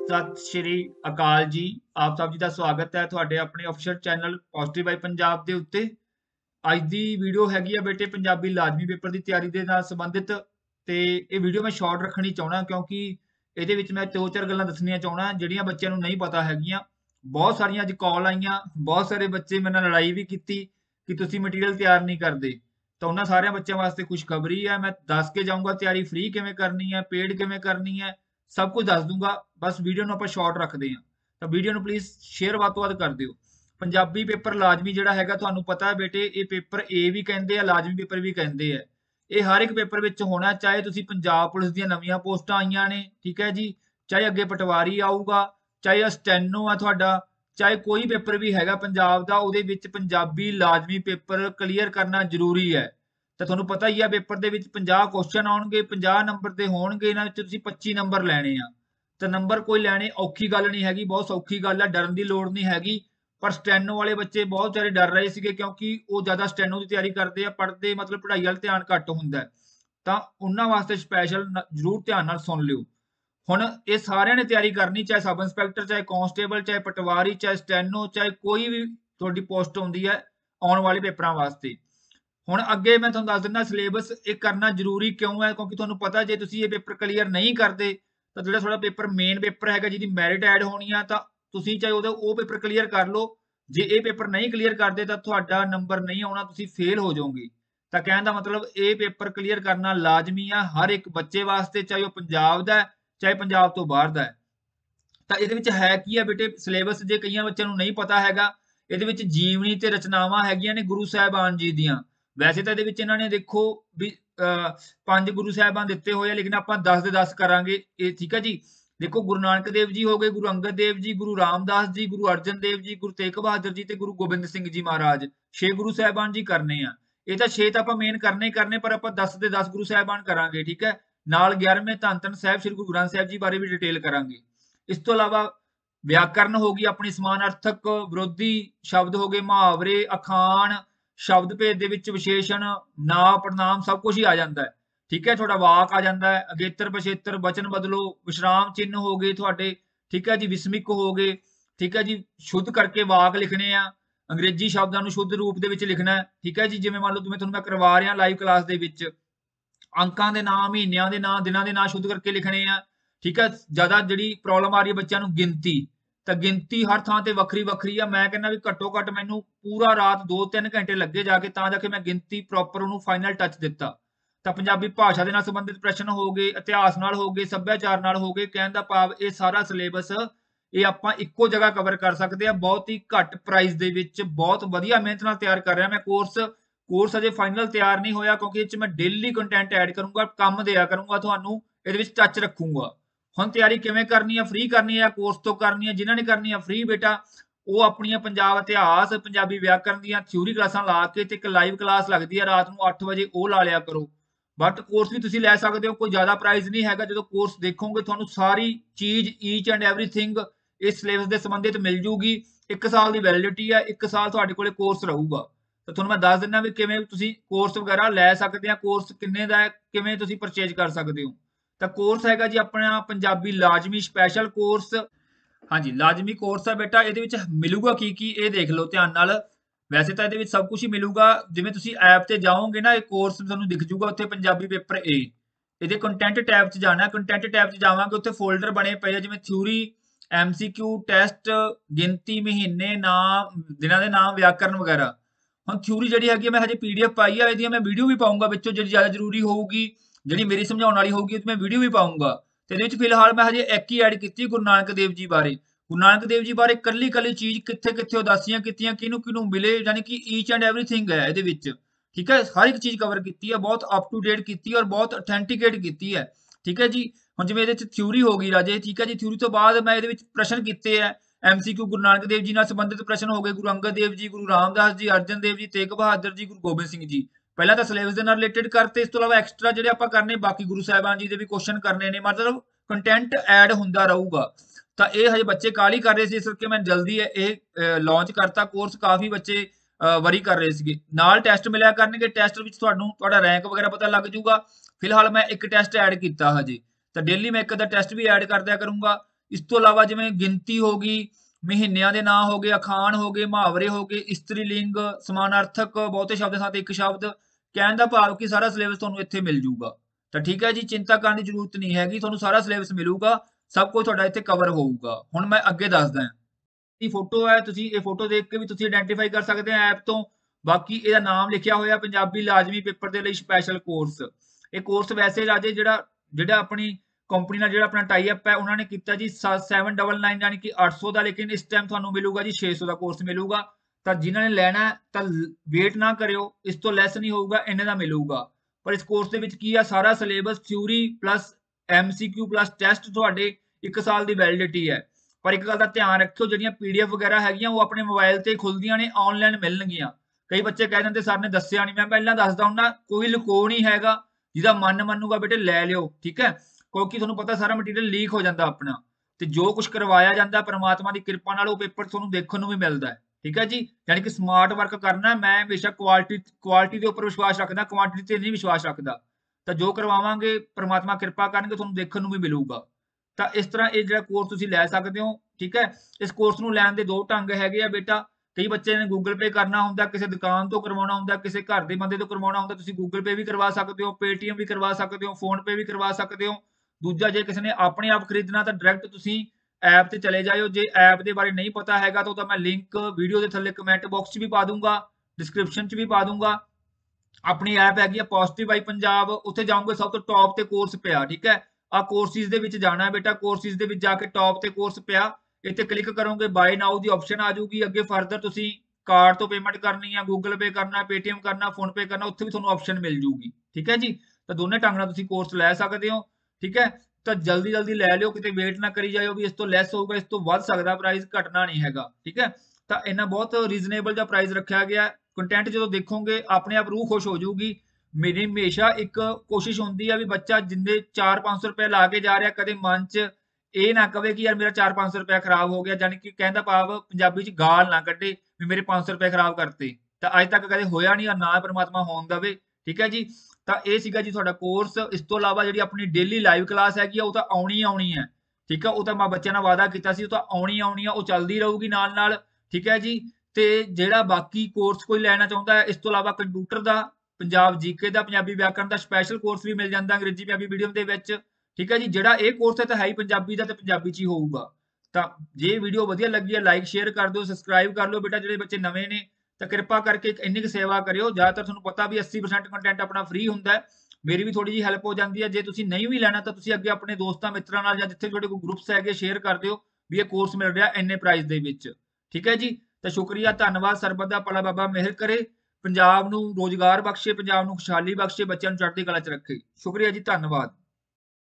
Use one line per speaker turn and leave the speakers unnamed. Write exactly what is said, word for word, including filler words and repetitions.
ਸਤਿ ਸ਼੍ਰੀ ਅਕਾਲ ਜੀ। ਆਪ ਸਭ ਜੀ ਦਾ ਸਵਾਗਤ ਹੈ ਤੁਹਾਡੇ ਆਪਣੇ official channel positive by Punjab ਦੇ ਉੱਤੇ। ਅੱਜ ਦੀ ਵੀਡੀਓ ਹੈਗੀ ਆ ਬੇਟੇ ਪੰਜਾਬੀ ਲਾਜ਼ਮੀ ਪੇਪਰ ਦੀ ਤਿਆਰੀ ਦੇ ਨਾਲ ਸੰਬੰਧਿਤ। ਤੇ ਇਹ ਵੀਡੀਓ ਮੈਂ ਸ਼ਾਰਟ ਰੱਖਣੀ ਚਾਹਣਾ ਕਿਉਂਕਿ ਇਹਦੇ ਵਿੱਚ ਮੈਂ ਦੋ ਚਾਰ ਗੱਲਾਂ ਦੱਸਣੀਆਂ ਚਾਹਣਾ ਜਿਹੜੀਆਂ ਬੱਚਿਆਂ ਨੂੰ ਨਹੀਂ ਪਤਾ ਹੈਗੀਆਂ। ਬਹੁਤ ਸਾਰੀਆਂ ਅੱਜ ਕਾਲ ਆਈਆਂ, ਬਹੁਤ ਸਾਰੇ ਬੱਚੇ ਮੇਰੇ ਨਾਲ ਲੜਾਈ ਵੀ ਕੀਤੀ ਕਿ ਤੁਸੀਂ ਮਟੀਰੀਅਲ ਤਿਆਰ ਨਹੀਂ ਕਰਦੇ। ਤਾਂ ਉਹਨਾਂ ਸਾਰਿਆਂ ਬੱਚਿਆਂ ਵਾਸਤੇ ਖੁਸ਼ਖਬਰੀ ਹੈ, ਮੈਂ ਦੱਸ ਕੇ ਜਾਊਂਗਾ ਤਿਆਰੀ ਫ੍ਰੀ ਕਿਵੇਂ ਕਰਨੀ ਹੈ, ਪੇਡ ਕਿਵੇਂ ਕਰਨੀ ਹੈ, ਸਭ ਕੁਝ ਦੱਸ ਦੂੰਗਾ। ਬਸ ਵੀਡੀਓ ਨੂੰ ਆਪਾਂ ਸ਼ਾਰਟ ਰੱਖਦੇ ਹਾਂ, ਤਾਂ ਵੀਡੀਓ ਨੂੰ ਪਲੀਜ਼ ਸ਼ੇਅਰ ਵੱਧ ਤੋਂ ਵੱਧ ਕਰ ਦਿਓ। ਪੰਜਾਬੀ ਪੇਪਰ ਲਾਜ਼ਮੀ ਜਿਹੜਾ ਹੈਗਾ ਤੁਹਾਨੂੰ ਪਤਾ ਹੈ ਬੇਟੇ, ਇਹ ਪੇਪਰ ਏ ਵੀ ਕਹਿੰਦੇ ਆ, ਲਾਜ਼ਮੀ ਪੇਪਰ ਵੀ ਕਹਿੰਦੇ ਆ। ਇਹ ਹਰ ਇੱਕ ਪੇਪਰ ਵਿੱਚ ਹੋਣਾ, ਚਾਹੇ ਤੁਸੀਂ ਪੰਜਾਬ ਪੁਲਿਸ ਦੀਆਂ ਨਵੀਆਂ ਪੋਸਟਾਂ ਆਈਆਂ ਨੇ, ਠੀਕ ਹੈ ਜੀ, ਚਾਹੇ ਅੱਗੇ ਪਟਵਾਰੀ ਆਊਗਾ, ਚਾਹੇ ਸਟੈਨੋ ਆ ਤੁਹਾਡਾ, ਚਾਹੇ ਕੋਈ ਪੇਪਰ ਵੀ ਹੈਗਾ ਪੰਜਾਬ ਦਾ, ਉਹਦੇ ਵਿੱਚ ਪੰਜਾਬੀ ਲਾਜ਼ਮੀ ਪੇਪਰ ਕਲੀਅਰ ਕਰਨਾ ਜ਼ਰੂਰੀ ਹੈ। ਤਾਂ ਤੁਹਾਨੂੰ ਪਤਾ ਹੀ ਆ ਪੇਪਰ ਦੇ ਵਿੱਚ ਪੰਜਾਹ ਕੁਐਸਚਨ ਆਉਣਗੇ, ਪੰਜਾਹ ਨੰਬਰ ਦੇ ਹੋਣਗੇ, ਇਹਨਾਂ ਵਿੱਚ ਤੁਸੀਂ ਪੱਚੀ ਨੰਬਰ ਲੈਣੇ ਆ। ਤਾਂ ਨੰਬਰ ਕੋਈ ਲੈਣੇ ਔਖੀ ਗੱਲ ਨਹੀਂ ਹੈਗੀ, ਬਹੁਤ ਸੌਖੀ ਗੱਲ ਹੈ, ਡਰਨ ਦੀ ਲੋੜ ਨਹੀਂ ਹੈਗੀ। ਪਰ ਸਟੈਨੋ ਵਾਲੇ ਬੱਚੇ ਬਹੁਤ ਵਿਚਾਰੇ ਡਰ ਰਹੇ ਸੀਗੇ ਕਿਉਂਕਿ ਉਹ ਜ਼ਿਆਦਾ ਸਟੈਨੋ ਦੀ ਤਿਆਰੀ ਕਰਦੇ ਆ, ਪੜ੍ਹਦੇ ਮਤਲਬ ਪੜ੍ਹਾਈ ਵੱਲ ਧਿਆਨ ਘੱਟ ਹੁੰਦਾ ਹੈ। ਤਾਂ ਉਹਨਾਂ ਵਾਸਤੇ ਸਪੈਸ਼ਲ ਜ਼ਰੂਰ ਧਿਆਨ ਨਾਲ ਸੁਣ ਲਿਓ। ਹੁਣ ਇਹ ਸਾਰਿਆਂ ਨੇ ਤਿਆਰੀ ਕਰਨੀ, ਚਾਹੇ ਸਬ ਇੰਸਪੈਕਟਰ, ਚਾਹੇ ਕਾਂਸਟੇਬਲ, ਚਾਹੇ ਪਟਵਾਰੀ, ਚਾਹੇ ਸਟੈਨੋ, ਚਾਹੇ ਕੋਈ ਵੀ ਤੁਹਾਡੀ ਪੋਸਟ ਆਉਂਦੀ ਹੈ ਆਉਣ ਵਾਲੇ ਪੇਪਰਾਂ ਵਾਸਤੇ। ਹੁਣ ਅੱਗੇ ਮੈਂ ਤੁਹਾਨੂੰ ਦੱਸ ਦਿੰਦਾ ਸਿਲੇਬਸ ਇਹ ਕਰਨਾ ਜ਼ਰੂਰੀ ਕਿਉਂ ਹੈ, ਕਿਉਂਕਿ ਤੁਹਾਨੂੰ ਪਤਾ ਜੇ ਤੁਸੀਂ ਇਹ ਪੇਪਰ ਕਲੀਅਰ ਨਹੀਂ ਕਰਦੇ ਤਾਂ ਜਿਹੜਾ ਤੁਹਾਡਾ ਪੇਪਰ ਮੇਨ ਪੇਪਰ ਹੈਗਾ ਜਿਹਦੀ ਮੈਰਿਟ ਐਡ ਹੋਣੀ ਆ, ਤਾਂ ਤੁਸੀਂ ਚਾਹੇ ਉਹਦਾ ਉਹ ਪੇਪਰ ਕਲੀਅਰ ਕਰ ਲਓ। ਜੇ ਇਹ ਪੇਪਰ ਨਹੀਂ ਕਲੀਅਰ ਕਰਦੇ ਤਾਂ ਤੁਹਾਡਾ ਨੰਬਰ ਨਹੀਂ ਆਉਣਾ, ਤੁਸੀਂ ਫੇਲ ਹੋ ਜਾਓਗੇ। ਤਾਂ ਕਹਿਣ ਦਾ ਮਤਲਬ ਇਹ ਪੇਪਰ ਕਲੀਅਰ ਕਰਨਾ ਲਾਜ਼ਮੀ ਆ ਹਰ ਇੱਕ ਬੱਚੇ ਵਾਸਤੇ, ਚਾਹੇ ਉਹ ਪੰਜਾਬ ਦਾ ਹੈ ਚਾਹੇ ਪੰਜਾਬ ਤੋਂ ਬਾਹਰ ਦਾ ਹੈ। ਤਾਂ ਇਹਦੇ ਵਿੱਚ ਹੈ ਕੀ ਆ ਬੇਟੇ ਸਿਲੇਬਸ, ਜੇ ਕਈਆਂ ਬੱਚਿਆਂ ਨੂੰ ਨਹੀਂ ਪਤਾ ਹੈਗਾ, ਇਹਦੇ ਵਿੱਚ ਜੀਵਨੀ ਤੇ ਰਚਨਾਵਾਂ ਹੈਗੀਆਂ ਨੇ ਗੁਰੂ ਸਾਹਿਬਾਨ ਜੀ ਦੀਆਂ। ਵੈਸੇ ਤਾਂ ਇਹਦੇ ਵਿੱਚ ਇਹਨਾਂ ਨੇ ਦੇਖੋ ਵੀ ਅਹ ਪੰਜ ਗੁਰੂ ਸਾਹਿਬਾਨ ਦਿੱਤੇ ਹੋਏ ਆ, ਲੇਕਿਨ ਆਪਾਂ ਦਸ ਦੇ ਦਸ ਕਰਾਂਗੇ ਇਹ, ਠੀਕ ਹੈ ਜੀ। ਦੇਖੋ ਗੁਰੂ ਨਾਨਕ ਦੇਵ ਜੀ ਹੋ ਗਏ, ਗੁਰੂ ਅੰਗਦ ਦੇਵ ਜੀ, ਗੁਰੂ ਰਾਮਦਾਸ ਜੀ, ਗੁਰੂ ਅਰਜਨ ਦੇਵ ਜੀ, ਗੁਰੂ ਤੇਗ ਬਹਾਦਰ ਜੀ ਤੇ ਗੁਰੂ ਗੋਬਿੰਦ ਸਿੰਘ ਜੀ ਮਹਾਰਾਜ। ਛੇ ਗੁਰੂ ਸਾਹਿਬਾਨ ਜੀ ਕਰਨੇ ਆ। ਇਹ ਤਾਂ ਛੇ ਤਾਂ ਆਪਾਂ ਮੇਨ ਕਰਨੇ ਹੀ ਕਰਨੇ, ਪਰ ਆਪਾਂ ਦਸ ਦੇ ਦਸ ਗੁਰੂ ਸਾਹਿਬਾਨ ਕਰਾਂਗੇ, ਠੀਕ ਹੈ। ਨਾਲ ਗਿਆਰਵੇਂ ਧੰਨ ਧੰਨ ਸਾਹਿਬ ਸ੍ਰੀ ਗੁਰੂ ਗ੍ਰੰਥ ਸਾਹਿਬ ਜੀ ਬਾਰੇ ਵੀ ਡਿਟੇਲ ਕਰਾਂਗੇ। ਇਸ ਤੋਂ ਇਲਾਵਾ ਵਿਆਕਰਨ ਹੋ ਗਈ ਆਪਣੀ, ਸਮਾਨਾਰਥਕ ਵਿਰੋਧੀ ਸ਼ਬਦ ਹੋ ਗਏ, ਮੁਹਾਵਰੇ, ਅਖਾਣ, ਸ਼ਬਦ ਭੇਦ ਦੇ ਵਿੱਚ ਵਿਸ਼ੇਸ਼ਣ, ਨਾਮ ਪੜਨਾਮ ਸਭ ਕੁਝ ਹੀ ਆ ਜਾਂਦਾ ਹੈ, ਠੀਕ ਹੈ। ਤੁਹਾਡਾ ਵਾਕ ਆ ਜਾਂਦਾ ਹੈ, ਅਗੇਤਰ ਪਛੇਤਰ, ਵਚਨ ਬਦਲੋ, ਵਿਸ਼ਰਾਮ ਚਿੰਨ੍ਹ ਹੋ ਗਏ ਤੁਹਾਡੇ, ਠੀਕ ਹੈ ਜੀ, ਵਿਸਮਿਕ ਹੋ ਗਏ, ਠੀਕ ਹੈ ਜੀ। ਸ਼ੁੱਧ ਕਰਕੇ ਵਾਕ ਲਿਖਣੇ ਆ, ਅੰਗਰੇਜ਼ੀ ਸ਼ਬਦਾਂ ਨੂੰ ਸ਼ੁੱਧ ਰੂਪ ਦੇ ਵਿੱਚ ਲਿਖਣਾ ਹੈ, ਠੀਕ ਹੈ ਜੀ। ਜਿਵੇਂ ਮੰਨ ਲਓ ਤੁਮੇ ਤੁਹਾਨੂੰ ਮੈਂ ਕਰਵਾ ਰਿਹਾ ਲਾਈਵ ਕਲਾਸ ਦੇ ਵਿੱਚ, ਅੰਕਾਂ ਦੇ ਨਾਂ, ਮਹੀਨਿਆਂ ਦੇ ਨਾਂ, ਦਿਨਾਂ ਦੇ ਨਾਂ ਸ਼ੁੱਧ ਕਰਕੇ ਲਿਖਣੇ ਆ, ਠੀਕ ਹੈ। ਜ਼ਿਆਦਾ ਜਿਹੜੀ ਪ੍ਰੋਬਲਮ ਆ ਰਹੀ ਹੈ ਬੱਚਿਆਂ ਨੂੰ ਗਿਣਤੀ, ਤਾਂ ਗਿਣਤੀ ਹਰ ਥਾਂ ਤੇ ਵੱਖਰੀ ਵੱਖਰੀ ਆ। ਮੈਂ ਕਹਿੰਦਾ ਵੀ ਘੱਟੋ ਘੱਟ ਮੈਨੂੰ ਪੂਰਾ ਰਾਤ ਦੋ ਤਿੰਨ ਘੰਟੇ ਲੱਗੇ ਜਾ ਕੇ, ਤਾਂ ਜਾ ਕੇ ਮੈਂ ਗਿਣਤੀ ਪ੍ਰੋਪਰ ਉਹਨੂੰ ਫਾਈਨਲ ਟੱਚ ਦਿੱਤਾ। ਤਾਂ ਪੰਜਾਬੀ ਭਾਸ਼ਾ ਦੇ ਨਾਲ ਸੰਬੰਧਿਤ ਪ੍ਰਸ਼ਨ ਹੋ ਗਏ, ਇਤਿਹਾਸ ਨਾਲ ਹੋ ਗਏ, ਸੱਭਿਆਚਾਰ ਨਾਲ ਹੋ ਗਏ। ਕਹਿਣ ਦਾ ਭਾਵ ਇਹ ਸਾਰਾ ਸਿਲੇਬਸ ਇਹ ਆਪਾਂ ਇੱਕੋ ਜਗ੍ਹਾ ਕਵਰ ਕਰ ਸਕਦੇ ਆ, ਬਹੁਤ ਹੀ ਘੱਟ ਪ੍ਰਾਈਸ ਦੇ ਵਿੱਚ, ਬਹੁਤ ਵਧੀਆ ਮਿਹਨਤ ਨਾਲ ਤਿਆਰ ਕਰ ਰਿਹਾ ਮੈਂ ਕੋਰਸ। ਕੋਰਸ ਅਜੇ ਫਾਈਨਲ ਤਿਆਰ ਨਹੀਂ ਹੋਇਆ ਕਿਉਂਕਿ ਇਹ 'ਚ ਮੈਂ ਡੇਲੀ ਕੰਟੈਂਟ ਐਡ ਕਰੂੰਗਾ, ਕੰਮ ਦਿਆ ਕਰੂੰਗਾ ਤੁਹਾਨੂੰ, ਇਹਦੇ ਵਿੱਚ ਟੱਚ ਰੱਖੂੰਗਾ। ਹੁਣ ਤਿਆਰੀ ਕਿਵੇਂ ਕਰਨੀ ਆ, ਫ੍ਰੀ ਕਰਨੀ ਆ, ਕੋਰਸ ਤੋਂ ਕਰਨੀ ਆ। ਜਿਨ੍ਹਾਂ ਨੇ ਕਰਨੀ ਆ ਫ੍ਰੀ ਬੇਟਾ, ਉਹ ਆਪਣੀਆਂ ਪੰਜਾਬ ਇਤਿਹਾਸ, ਪੰਜਾਬੀ ਵਿਆਕਰਨ ਦੀਆਂ ਥਿਊਰੀ ਕਲਾਸਾਂ ਲਾ ਕੇ ਤੇ ਇੱਕ ਲਾਈਵ ਕਲਾਸ ਲੱਗਦੀ ਆ ਰਾਤ ਨੂੰ ਅੱਠ ਵਜੇ, ਉਹ ਲਾ ਲਿਆ ਕਰੋ। ਬਟ ਕੋਰਸ ਵੀ ਤੁਸੀਂ ਲੈ ਸਕਦੇ ਹੋ, ਕੋਈ ਜ਼ਿਆਦਾ ਪ੍ਰਾਈਸ ਨਹੀਂ ਹੈਗਾ। ਜਦੋਂ ਕੋਰਸ ਦੇਖੋਗੇ ਤੁਹਾਨੂੰ ਸਾਰੀ ਚੀਜ਼ ਈਚ ਐਂਡ ਐਵਰੀਥਿੰਗ ਇਸ ਸਿਲੇਬਸ ਦੇ ਸੰਬੰਧਿਤ ਮਿਲ ਜੂਗੀ। ਇੱਕ ਸਾਲ ਦੀ ਵੈਲਿਡਿਟੀ ਆ, ਇੱਕ ਸਾਲ ਤੁਹਾਡੇ ਕੋਲੇ ਕੋਰਸ ਰਹੂਗਾ। ਤਾਂ ਤੁਹਾਨੂੰ ਮੈਂ ਦੱਸ ਦਿੰਦਾ ਵੀ ਕਿਵੇਂ ਤੁਸੀਂ ਕੋਰਸ ਵਗੈਰਾ ਲੈ ਸਕਦੇ ਆ, ਕੋਰਸ ਕਿੰਨੇ ਦਾ ਹੈ, ਕਿਵੇਂ ਤੁਸੀਂ ਪਰਚੇਜ ਕਰ ਸਕਦੇ ਹੋ। ਤਾਂ ਕੋਰਸ ਹੈਗਾ ਜੀ ਆਪਣਾ ਪੰਜਾਬੀ ਲਾਜ਼ਮੀ ਸਪੈਸ਼ਲ ਕੋਰਸ। ਹਾਂਜੀ, ਲਾਜ਼ਮੀ ਕੋਰਸ ਹੈ ਬੇਟਾ। ਇਹਦੇ ਵਿੱਚ ਮਿਲੂਗਾ ਕੀ ਕੀ ਇਹ ਦੇਖ ਲਓ ਧਿਆਨ ਨਾਲ। ਵੈਸੇ ਤਾਂ ਇਹਦੇ ਵਿੱਚ ਸਭ ਕੁਝ ਹੀ ਮਿਲੂਗਾ। ਜਿਵੇਂ ਤੁਸੀਂ ਐਪ ਤੇ ਜਾਓਗੇ ਨਾ, ਇਹ ਕੋਰਸ ਤੁਹਾਨੂੰ ਦਿਖ ਜੂਗਾ ਉੱਥੇ ਪੰਜਾਬੀ ਪੇਪਰ ਏ। ਇਹਦੇ ਕੰਟੈਂਟ ਟੈਬ 'ਚ ਜਾਣਾ, ਕੰਟੈਂਟ ਟੈਬ 'ਚ ਜਾਵਾਂਗੇ, ਉੱਥੇ ਫੋਲਡਰ ਬਣੇ ਪਏ ਆ ਜਿਵੇਂ ਥਿਊਰੀ, ਐਮਸੀਕਿਊ, ਟੈਸਟ, ਗਿਣਤੀ, ਮਹੀਨੇ, ਨਾਮ, ਦਿਨਾਂ ਦੇ ਨਾਮ, ਵਿਆਕਰਨ ਵਗੈਰਾ। ਹੁਣ ਥਿਊਰੀ ਜਿਹੜੀ ਹੈਗੀ ਮੈਂ ਹਜੇ ਪੀਡੀਐਫ ਪਾਈ ਆ, ਇਹਦੀ ਮੈਂ ਵੀਡੀਓ ਵੀ ਪਾਉਂਗਾ ਵਿੱਚੋਂ, ਜਿਹੜੀ ਜ਼ਿਆਦਾ ਜ਼ਰੂਰੀ ਹੋਊਗੀ, ਜਿਹੜੀ ਮੇਰੀ ਸਮਝਾਉਣ ਵਾਲੀ ਹੋਊਗੀ, ਮੈਂ ਵੀਡੀਓ ਵੀ ਪਾਉਂਗਾ। ਤੇ ਇਹਦੇ ਵਿੱਚ ਫਿਲਹਾਲ ਮੈਂ ਹਜੇ ਇੱਕ ਹੀ ਐਡ ਕੀਤੀ ਗੁਰੂ ਨਾਨਕ ਦੇਵ ਜੀ ਬਾਰੇ। ਗੁਰੂ ਨਾਨਕ ਦੇਵ ਜੀ ਬਾਰੇ ਕੱਲੀ ਕੱਲੀ ਚੀਜ਼ ਕਿੱਥੇ ਕਿੱਥੇ ਉਦਾਸੀਆਂ ਕੀਤੀਆਂ, ਕਿਹਨੂੰ ਕਿਹਨੂੰ ਮਿਲੇ, ਯਾਨੀ ਕਿ ਈਚ ਐਂਡ ਐਵਰੀਥਿੰਗ ਹੈ ਇਹਦੇ ਵਿੱਚ, ਠੀਕ ਹੈ। ਹਰ ਇੱਕ ਚੀਜ਼ ਕਵਰ ਕੀਤੀ ਹੈ, ਬਹੁਤ ਅਪ ਟੂ ਡੇਟ ਕੀਤੀ ਹੈ ਔਰ ਬਹੁਤ ਅਥੈਂਟੀਕੇਟ ਕੀਤੀ ਹੈ, ਠੀਕ ਹੈ ਜੀ। ਹੁਣ ਜਿਵੇਂ ਇਹਦੇ 'ਚ ਥਿਊਰੀ ਹੋ ਗਈ ਰਾਜੇ, ਠੀਕ ਹੈ ਜੀ। ਥਿਊਰੀ ਤੋਂ ਬਾਅਦ ਮੈਂ ਇਹਦੇ ਵਿੱਚ ਪ੍ਰਸ਼ਨ ਕੀਤੇ ਹੈ, ਐਮਸੀਕਿਊ ਗੁਰੂ ਨਾਨਕ ਦੇਵ ਜੀ ਨਾਲ ਸੰਬੰਧਿਤ ਪ੍ਰਸ਼ਨ ਹੋ ਗਏ, ਗੁਰੂ ਅੰਗਦ ਦੇਵ ਜੀ, ਗੁਰੂ ਰਾਮਦਾਸ ਜੀ, ਅਰਜਨ ਦੇਵ ਜੀ, ਤੇਗ ਬਹਾਦਰ ਜੀ, ਗੁਰੂ ਗੋਬਿੰਦ ਸਿੰਘ ਜੀ। ਪਹਿਲਾਂ ਤਾਂ ਸਿਲੇਬਸ ਦੇ ਨਾਲ ਰਿਲੇਟਡ ਕਰਤੇ, ਇਸ ਤੋਂ ਇਲਾਵਾ ਐਕਸਟਰਾ ਜਿਹੜੇ ਆਪਾਂ ਕਰਨੇ ਬਾਕੀ ਗੁਰੂ ਸਾਹਿਬਾਨ ਜੀ ਦੇ ਵੀ ਕੁਐਸਚਨ ਕਰਨੇ ਨੇ, ਮਤਲਬ ਕੰਟੈਂਟ ਐਡ ਹੁੰਦਾ ਰਹੂਗਾ। ਤਾਂ ਇਹ ਹਜੇ ਬੱਚੇ ਕਾਹਲੀ ਕਰ ਰਹੇ ਸੀ, ਇਸ ਕਰਕੇ ਮੈਂ ਜਲਦੀ ਇਹ ਲਾਂਚ ਕਰਤਾ ਕੋਰਸ। ਕਾਫੀ ਬੱਚੇ ਵਰੀ ਕਰ ਰਹੇ ਸੀਗੇ। ਨਾਲ ਟੈਸਟ ਮਿਲਿਆ ਕਰਨਗੇ, ਟੈਸਟ ਵਿੱਚ ਤੁਹਾਨੂੰ ਤੁਹਾਡਾ ਰੈਂਕ ਵਗੈਰਾ ਪਤਾ ਲੱਗ ਜਾਊਗਾ। ਫਿਲਹਾਲ ਮੈਂ ਇੱਕ ਟੈਸਟ ਐਡ ਕੀਤਾ ਹਜੇ, ਤਾਂ ਡੇਲੀ ਮੈਂ ਇੱਕ ਅੱਧਾ ਟੈਸਟ ਵੀ ਐਡ ਕਰ ਦਿਆ ਕਰੂੰਗਾ। ਇਸ ਤੋਂ ਇਲਾਵਾ ਜਿਵੇਂ ਗਿਣਤੀ ਹੋ ਗਈ, ਮਹੀਨਿਆਂ ਦੇ ਨਾਂ ਹੋ ਗਏ, ਅਖਾਣ ਹੋ ਗਏ, ਮੁਹਾਵਰੇ ਹੋ ਗਏ, ਇਸਤਰੀ ਲਿੰਗ, ਸਮਾਨਾਰਥਕ, ਬਹੁਤੇ ਸ਼ਬਦ ਸਾਥ ਇੱਕ ਸ਼ਬਦ। ਕਹਿਣ ਦਾ ਭਾਵ ਕਿ ਸਾਰਾ ਸਿਲੇਬਸ ਤੁਹਾਨੂੰ ਇੱਥੇ ਮਿਲ ਜੂਗਾ। ਤਾਂ ਠੀਕ ਹੈ ਜੀ, ਚਿੰਤਾ ਕਰਨ ਦੀ ਜ਼ਰੂਰਤ ਨਹੀਂ ਹੈਗੀ, ਤੁਹਾਨੂੰ ਸਾਰਾ ਸਿਲੇਬਸ ਮਿਲੂਗਾ, ਸਭ ਕੁਝ ਤੁਹਾਡਾ ਇੱਥੇ ਕਵਰ ਹੋਊਗਾ। ਹੁਣ ਮੈਂ ਅੱਗੇ ਦੱਸਦਾ। ਇਹ ਫੋਟੋ ਹੈ, ਤੁਸੀਂ ਇਹ ਫੋਟੋ ਦੇਖ ਕੇ ਵੀ ਤੁਸੀਂ ਆਇਡੈਂਟੀਫਾਈ ਕਰ ਸਕਦੇ ਆ ਐਪ ਤੋਂ। ਬਾਕੀ ਇਹਦਾ ਨਾਮ ਲਿਖਿਆ ਹੋਇਆ ਪੰਜਾਬੀ ਲਾਜ਼ਮੀ ਪੇਪਰ ਦੇ ਲਈ ਸਪੈਸ਼ਲ ਕੋਰਸ। ਇਹ ਕੋਰਸ ਵੈਸੇ ਰਾਜੇ ਜਿਹੜਾ ਜਿਹੜਾ ਆਪਣੀ ਕੰਪਨੀ ਨਾਲ ਜਿਹੜਾ ਆਪਣਾ ਟਾਈ ਅਪ ਹੈ ਉਹਨਾਂ ਨੇ ਕੀਤਾ ਜੀ ਸੈਵਨ ਡਬਲ ਨਾਈਨ ਯਾਨੀ ਕਿ ਅੱਠ ਸੌ ਦਾ, ਲੇਕਿਨ ਇਸ ਟਾਈਮ ਤੁਹਾਨੂੰ ਮਿਲੂਗਾ ਜੀ ਛੇ ਸੌ ਦਾ ਕੋਰਸ ਮਿਲੂਗਾ। ਤਾਂ ਜਿਨ੍ਹਾਂ ਨੇ ਲੈਣਾ ਤਾਂ ਵੇਟ ਨਾ ਕਰਿਓ, ਇਸ ਤੋਂ ਲੈਸ ਨਹੀਂ ਹੋਊਗਾ, ਇੰਨੇ ਦਾ ਮਿਲੂਗਾ। ਪਰ ਇਸ ਕੋਰਸ ਦੇ ਵਿੱਚ ਕੀ ਆ, ਸਾਰਾ syllabus theory plus MCQ plus test, ਤੁਹਾਡੇ ਇੱਕ ਸਾਲ ਦੀ ਵੈਲਿਡਿਟੀ ਹੈ। ਪਰ ਇੱਕ ਗੱਲ ਦਾ ਧਿਆਨ ਰੱਖਿਓ, ਜਿਹੜੀਆਂ ਪੀਡੀਐਫ ਵਗੈਰਾ ਹੈਗੀਆਂ ਉਹ ਆਪਣੇ ਮੋਬਾਈਲ ਤੇ ਖੁੱਲਦੀਆਂ ਨੇ, ਆਨਲਾਈਨ ਮਿਲਣਗੀਆਂ। ਕਈ ਬੱਚੇ ਕਹਿ ਦਿੰਦੇ ਸਰ ਨੇ ਦੱਸਿਆ ਨਹੀਂ, ਮੈਂ ਪਹਿਲਾਂ ਦੱਸਦਾ ਹੁੰਦਾ, ਕੋਈ ਲੁਕੋ ਨਹੀਂ ਹੈਗਾ, ਜਿਹਦਾ ਮਨ ਮੰਨੂਗਾ ਬੇਟੇ ਲੈ ਲਿਓ, ਠੀਕ ਹੈ, ਕਿਉਂਕਿ ਤੁਹਾਨੂੰ ਪਤਾ ਸਾਰਾ ਮਟੀਰੀਅਲ ਲੀਕ ਹੋ ਜਾਂਦਾ ਆਪਣਾ, ਤੇ ਜੋ ਕੁਝ ਕਰਵਾਇਆ ਜਾਂਦਾ ਪ੍ਰਮਾਤਮਾ ਦੀ ਕਿਰਪਾ ਨਾਲ ਉਹ ਪੇਪਰ ਤੁਹਾਨੂੰ ਦੇਖਣ ਨੂੰ ਵੀ ਮਿਲਦਾ ਹੈ, ਠੀਕ ਹੈ ਜੀ। ਯਾਨੀ ਕਿ ਸਮਾਰਟ ਵਰਕ ਕਰਨਾ। ਮੈਂ ਹਮੇਸ਼ਾ ਕੁਆਲਿਟੀ ਕੁਆਲਿਟੀ ਦੇ ਉੱਪਰ ਵਿਸ਼ਵਾਸ ਰੱਖਦਾ, ਕੁਆਂਟੀਟੀ ਤੇ ਨਹੀਂ ਵਿਸ਼ਵਾਸ ਰੱਖਦਾ। ਤਾਂ ਜੋ ਕਰਵਾਵਾਂਗੇ ਪ੍ਰਮਾਤਮਾ ਕਿਰਪਾ ਕਰਨਗੇ, ਤੁਹਾਨੂੰ ਦੇਖਣ ਨੂੰ ਵੀ ਮਿਲੂਗਾ। ਤਾਂ ਇਸ ਤਰ੍ਹਾਂ ਇਹ ਜਿਹੜਾ ਕੋਰਸ ਤੁਸੀਂ ਲੈ ਸਕਦੇ ਹੋ, ਠੀਕ ਹੈ। ਇਸ ਕੋਰਸ ਨੂੰ ਲੈਣ ਦੇ ਦੋ ਢੰਗ ਹੈਗੇ ਆ ਬੇਟਾ। ਕਈ ਬੱਚੇ ਨੇ ਗੂਗਲ ਪੇ ਕਰਨਾ ਹੁੰਦਾ, ਕਿਸੇ ਦੁਕਾਨ ਤੋਂ ਕਰਵਾਉਣਾ ਹੁੰਦਾ, ਕਿਸੇ ਘਰ ਦੇ ਬੰਦੇ ਤੋਂ ਕਰਵਾਉਣਾ ਹੁੰਦਾ, ਤੁਸੀਂ ਗੂਗਲ ਪੇ ਵੀ ਕਰਵਾ ਸਕਦੇ ਹੋ, ਪੇਟੀਐਮ ਵੀ ਕਰਵਾ ਸਕਦੇ ਹੋ, ਫੋਨ ਪੇ ਵੀ ਕਰਵਾ ਸਕਦੇ ਹੋ। ਦੂਜਾ, ਜੇ ਕਿਸੇ ਨੇ ਆਪਣੇ ਆਪ ਖਰੀਦਣਾ ਤਾਂ ਡਾਇਰੈਕਟ ਤੁਸੀਂ ਐਪ ਤੇ ਚਲੇ ਜਾਇਓ। ਜੇ ਐਪ ਦੇ ਬਾਰੇ ਨਹੀਂ ਪਤਾ ਹੈਗਾ ਤਾਂ ਉਹਦਾ ਮੈਂ ਲਿੰਕ ਵੀਡੀਓ ਦੇ ਥੱਲੇ ਕਮੈਂਟ ਬਾਕਸ 'ਚ ਵੀ ਪਾ ਦੂੰਗਾ, ਡਿਸਕ੍ਰਿਪਸ਼ਨ 'ਚ ਵੀ ਪਾ ਦੂੰਗਾ। ਆਪਣੀ ਐਪ ਹੈਗੀ ਆ ਪੋਜ਼ਿਟਿਵ ਬਾਈ ਪੰਜਾਬ, ਉੱਥੇ ਜਾਓਗੇ ਸਭ ਤੋਂ ਟੌਪ ਤੇ ਕੋਰਸ ਪਿਆ, ਠੀਕ ਹੈ। ਆ ਕੋਰਸਿਸ ਦੇ ਵਿੱਚ ਜਾਣਾ ਹੈ ਬੇਟਾ, ਕੋਰਸਿਸ ਦੇ ਵਿੱਚ ਜਾ ਕੇ ਟੌਪ ਤੇ ਕੋਰਸ ਪਿਆ, ਇੱਥੇ ਕਲਿੱਕ ਕਰੋਗੇ, ਬਾਈ ਨਾਓ ਦੀ ਆਪਸ਼ਨ ਆ ਜਾਊਗੀ। ਅੱਗੇ ਫਰਦਰ ਤੁਸੀਂ ਕਾਰਡ ਤੋਂ ਪੇਮੈਂਟ ਕਰਨੀ ਆ, ਗੂਗਲ ਪੇ ਕਰਨਾ, ਪੇਟੀਐਮ ਕਰਨਾ, ਫੋਨ ਪੇ ਕਰਨਾ, ਉੱਥੇ ਵੀ ਤੁਹਾਨੂੰ ਆਪਸ਼ਨ ਮਿਲ ਜੂਗੀ, ਠੀਕ ਹੈ ਜੀ। ਤਾਂ ਦੋਨੇ ਢੰਗ ਨਾਲ ਤੁਸੀਂ ਕੋਰਸ ਲੈ ਸਕਦੇ ਹੋ, ਠੀਕ ਹੈ। ਤਾਂ ਜਲਦੀ ਜਲਦੀ ਲੈ ਲਿਓ, ਕਿਤੇ ਵੇਟ ਨਾ ਕਰੀ ਜਾਇਓ ਵੀ ਇਸ ਤੋਂ ਲੈਸ ਹੋਊਗਾ, ਇਸ ਤੋਂ ਵੱਧ ਸਕਦਾ ਪ੍ਰਾਈਸ, ਘਟਣਾ ਨਹੀਂ ਹੈਗਾ, ਠੀਕ ਹੈ। ਤਾਂ ਇਹਨਾਂ ਬਹੁਤ ਰੀਜ਼ਨੇਬਲ ਜਿਹਾ ਪ੍ਰਾਈਸ ਰੱਖਿਆ ਗਿਆ। ਕੰਟੈਂਟ ਜਦੋਂ ਦੇਖੋਗੇ ਆਪਣੇ ਆਪ ਰੂਹ ਖੁਸ਼ ਹੋ ਜਾਊਗੀ। ਮੇਰੀ ਹਮੇਸ਼ਾ ਇੱਕ ਕੋਸ਼ਿਸ਼ ਹੁੰਦੀ ਆ ਵੀ ਬੱਚਾ ਜਿੰਨੇ ਚਾਰ ਪੰਜ ਸੌ ਰੁਪਏ ਲਾ ਕੇ ਜਾ ਰਿਹਾ, ਕਦੇ ਮਨ 'ਚ ਇਹ ਨਾ ਕਵੇ ਕਿ ਯਾਰ ਮੇਰਾ ਚਾਰ ਪੰਜ ਸੌ ਰੁਪਇਆ ਖਰਾਬ ਹੋ ਗਿਆ, ਜਾਣੀ ਕਿ ਕਹਿੰਦਾ ਭਾਵ ਪੰਜਾਬੀ 'ਚ ਗਾਲ ਨਾ ਕੱਢੇ ਵੀ ਮੇਰੇ ਪੰਜ ਸੌ ਰੁਪਏ ਖਰਾਬ ਕਰਤੇ। ਤਾਂ ਅੱਜ ਤੱਕ ਕਦੇ ਹੋਇਆ ਨਹੀਂ, ਔਰ ਨਾ ਪਰਮਾਤਮਾ ਹੋਣ ਦੇਵੇ, ਠੀਕ ਹੈ ਜੀ। ਤਾਂ ਇਹ ਸੀਗਾ ਜੀ ਤੁਹਾਡਾ ਕੋਰਸ। ਇਸ ਤੋਂ ਇਲਾਵਾ ਜਿਹੜੀ ਆਪਣੀ ਡੇਲੀ ਲਾਈਵ ਕਲਾਸ ਹੈਗੀ ਆ ਉਹ ਤਾਂ ਆਉਣੀ ਆਉਣੀ ਹੈ, ਠੀਕ ਹੈ। ਉਹ ਤਾਂ ਮੈਂ ਬੱਚਿਆਂ ਨਾਲ ਵਾਅਦਾ ਕੀਤਾ ਸੀ, ਉਹ ਤਾਂ ਆਉਣੀ ਆਉਣੀ ਆ, ਉਹ ਚੱਲਦੀ ਰਹੂਗੀ ਨਾਲ ਨਾਲ, ਠੀਕ ਹੈ ਜੀ। ਤੇ ਜਿਹੜਾ ਬਾਕੀ ਕੋਰਸ ਕੋਈ ਲੈਣਾ ਚਾਹੁੰਦਾ ਹੈ, ਇਸ ਤੋਂ ਇਲਾਵਾ ਕੰਪਿਊਟਰ ਦਾ, ਪੰਜਾਬ ਜੀਕੇ ਦਾ, ਪੰਜਾਬੀ ਵਿਆਕਰਣ ਦਾ ਸਪੈਸ਼ਲ ਕੋਰਸ ਵੀ ਮਿਲ ਜਾਂਦਾ ਅੰਗਰੇਜ਼ੀ ਪੰਜਾਬੀ ਮੀਡੀਅਮ ਦੇ ਵਿੱਚ, ਠੀਕ ਹੈ ਜੀ। ਜਿਹੜਾ ਇਹ ਕੋਰਸ ਹੈ ਤਾਂ ਹੈ ਹੀ ਪੰਜਾਬੀ ਦਾ, ਤੇ ਪੰਜਾਬੀ 'ਚ ਹੀ ਹੋਊਗਾ। ਤਾਂ ਜੇ ਵੀਡੀਓ ਵਧੀਆ ਲੱਗੀ ਹੈ ਲਾਈਕ ਸ਼ੇਅਰ ਕਰ ਦਿਓ, ਸਬਸਕ੍ਰਾਈਬ ਕਰ ਲਓ ਬੇਟਾ। ਜਿਹੜੇ ਬੱਚੇ ਨਵੇਂ ਨੇ ਤਾਂ ਕਿਰਪਾ ਕਰਕੇ ਇੱਕ ਇੰਨੀ ਕੁ ਸੇਵਾ ਕਰਿਓ। ਜ਼ਿਆਦਾਤਰ ਤੁਹਾਨੂੰ ਪਤਾ ਵੀ ਅੱਸੀ ਪਰਸੈਂਟ ਕੰਟੈਂਟ ਆਪਣਾ ਫ੍ਰੀ ਹੁੰਦਾ ਹੈ, ਮੇਰੀ ਵੀ ਥੋੜੀ ਜਿਹੀ ਹੈਲਪ ਹੋ ਜਾਂਦੀ ਹੈ। ਜੇ ਤੁਸੀਂ ਨਹੀਂ ਵੀ ਲੈਣਾ ਤਾਂ ਤੁਸੀਂ ਅੱਗੇ ਆਪਣੇ ਦੋਸਤਾਂ ਮਿੱਤਰਾਂ ਨਾਲ ਜਾਂ ਜਿੱਥੇ ਤੁਹਾਡੇ ਕੋਲ ਗਰੁੱਪਸ ਹੈਗੇ ਸ਼ੇਅਰ ਕਰ ਦਿਓ ਵੀ ਇਹ ਕੋਰਸ ਮਿਲ ਰਿਹਾ ਇੰਨੇ ਪ੍ਰਾਈਸ ਦੇ ਵਿੱਚ, ਠੀਕ ਹੈ ਜੀ। ਤਾਂ ਸ਼ੁਕਰੀਆ, ਧੰਨਵਾਦ। ਸਰਬਤ ਦਾ ਭਲਾ ਬਾਬਾ ਮਿਹਰ ਕਰੇ, ਪੰਜਾਬ ਨੂੰ ਰੋਜ਼ਗਾਰ ਬਖਸ਼ੇ, ਪੰਜਾਬ ਨੂੰ ਖੁਸ਼ਹਾਲੀ ਬਖਸ਼ੇ, ਬੱਚਿਆਂ ਨੂੰ ਚੜ੍ਹਦੀ ਕਲਾ 'ਚ ਰੱਖੇ। ਸ਼ੁਕਰੀਆ ਜੀ, ਧੰਨਵਾਦ।